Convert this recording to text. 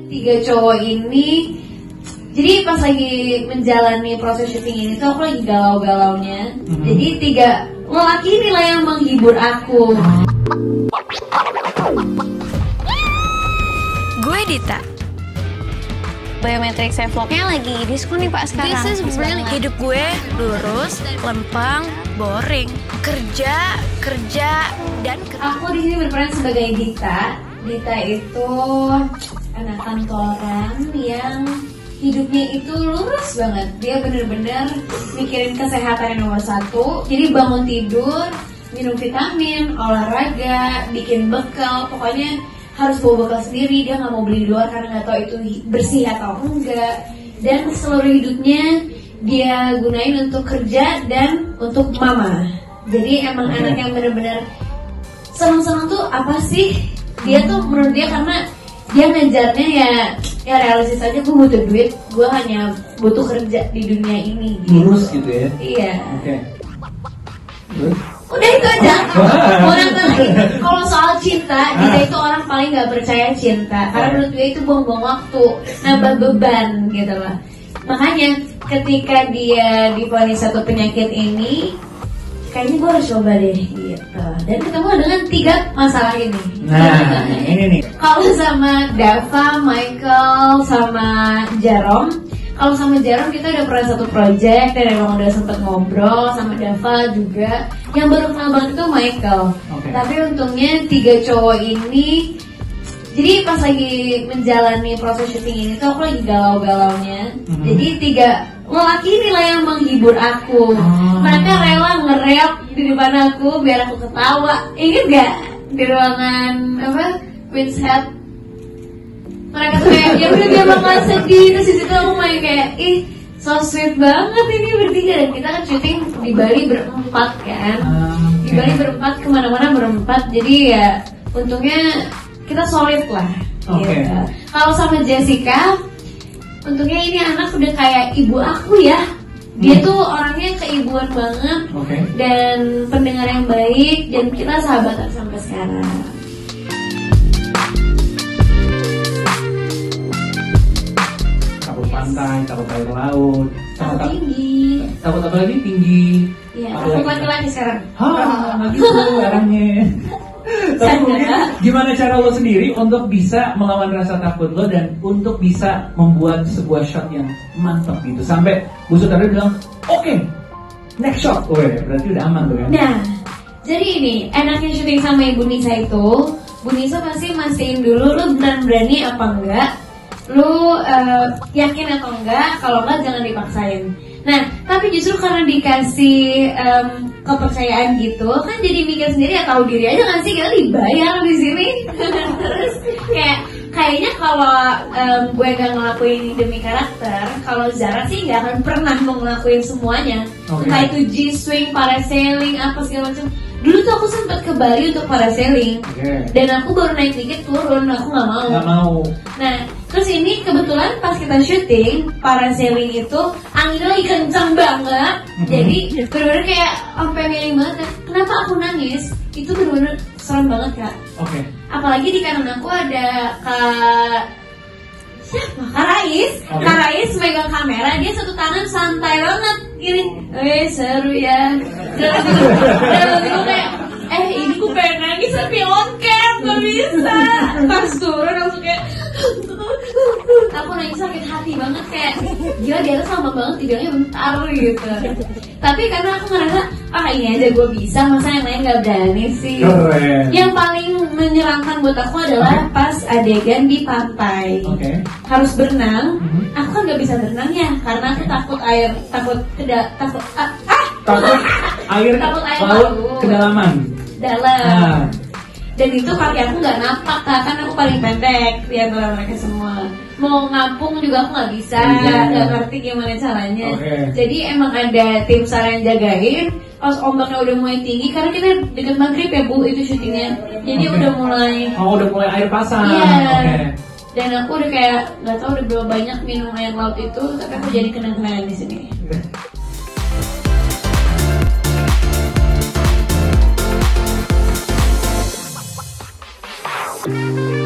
tiga cowok ini, jadi pas lagi menjalani proses syuting ini tuh aku lagi galau-galaunya. Jadi tiga lelaki inilah yang menghibur aku. Gue Dita. Biometric Safe Lock-nya lagi diskon nih Pak sekarang. This is really hidup gue lurus, lempeng, boring. Kerja, dan Aku di sini berperan sebagai Dita. Dita itu anak kantoran yang hidupnya itu lurus banget. Dia bener-bener mikirin kesehatan yang nomor satu. Jadi bangun tidur, minum vitamin, olahraga, bikin bekal, pokoknya harus bawa bekal sendiri. Dia nggak mau beli di luar karena nggak tahu itu bersih atau enggak. Dan seluruh hidupnya dia gunain untuk kerja dan untuk mama. Jadi emang anak yang bener-bener senang-senang tuh apa sih? Dia tuh menurut dia karena dia ngejarnya ya realistis aja, gue butuh duit, gue hanya butuh kerja di dunia ini gitu. Lurus gitu ya? Iya. Oke. Udah itu aja. Mau nambah lagi. Kalau soal cinta, dia itu orang paling gak percaya cinta. Karena menurut dia itu buang-buang waktu, nambah beban gitu lah. Makanya ketika dia divonis satu penyakit ini, kayaknya gue harus coba deh gitu. Dan ketemu dengan tiga masalah ini. Nah, ini nih. Kalau sama Dava, Michael, sama Jerome. Kalau sama Jerome kita udah pernah satu project dan emang udah sempet ngobrol. Sama Dava juga. Yang baru kenal banget itu Michael. Okay. Tapi untungnya tiga cowok ini, jadi pas lagi menjalani proses syuting ini tuh aku lagi galau-galaunya. Jadi tiga lelaki inilah yang menghibur aku. Mereka rela nge-rap di depan aku biar aku ketawa. Ingat gak di ruangan apa, Queen's Head? Mereka tuh kayak ya udah dia bakal sedih. Terus di situ aku main kayak so sweet banget ini bertiga. Dan kita kan syuting di Bali berempat kan. Di Bali berempat, kemana-mana berempat. Jadi ya untungnya kita solid lah. Okay. Gitu. Kalau sama Jessica, untungnya ini anak udah kayak ibu aku ya. Dia tuh orangnya keibuan banget. Dan pendengar yang baik. Dan kita sahabatan sampai sekarang. Takut pantai, takut air laut, takut tinggi. Takut apa lagi? Tinggi. Iya, takut laki-laki sekarang. Nggak gitu arahnya. Tapi mungkin gimana cara lo sendiri untuk bisa melawan rasa takut lo dan untuk bisa membuat sebuah shot yang mantap gitu sampai Bu Sutradara bilang oke, next shot. Berarti udah aman tuh kan? Nah, jadi ini enaknya syuting sama Ibu Nisa itu, Bu Nisa pasti mastiin dulu lo benar berani apa enggak, lo yakin atau enggak. Kalau enggak jangan dipaksain. Nah, tapi justru karena dikasih kepercayaan gitu, kan jadi mikir sendiri ya, tahu diri aja nggak sih kita dibayar di sini. Terus kayaknya kalau gue gak ngelakuin demi karakter, kalau Zara sih nggak akan pernah mau ngelakuin semuanya. Entah itu G-swing, parasailing, apa segala macam. Dulu tuh aku sempat ke Bali untuk parasailing, dan aku baru naik dikit turun, aku nggak mau. Nah, terus ini kebetulan pas kita syuting parasailing itu anginnya lagi kencang banget, jadi benar-benar kayak sampai miring banget. Kenapa aku nangis? Itu benar-benar serem banget Kak. Apalagi di kanan aku ada Kak Rais. Kak Rais megang kamera, dia satu tangan santai banget gini. Seru ya. Dan aku kayak ini gue pengen nangis tapi on cam gak bisa. Pas turun langsung kayak aku nangis sakit hati banget, kayak gila dia tuh lama banget tidurnya bentar gitu. Tapi karena aku ngerasa ini aja gue bisa, masa yang lain gak berani sih. Yang paling menyeramkan buat aku adalah pas adegan di pantai, harus berenang. Aku kan gak bisa berenang ya, karena aku takut air, takut air laut kedalaman. Dan itu kaki aku nggak napak Kak, kan aku paling pendek di antara mereka semua. Mau ngapung juga aku nggak bisa, nggak ngerti gimana caranya. Jadi emang ada tim SAR yang jagain. Pas ombaknya udah mulai tinggi, karena kita dekat maghrib ya Bu itu syutingnya. Jadi udah mulai air pasang. Iya. Dan aku udah kayak nggak tahu udah berapa banyak minum air laut itu, tapi aku jadi kenang-kenangan di sini.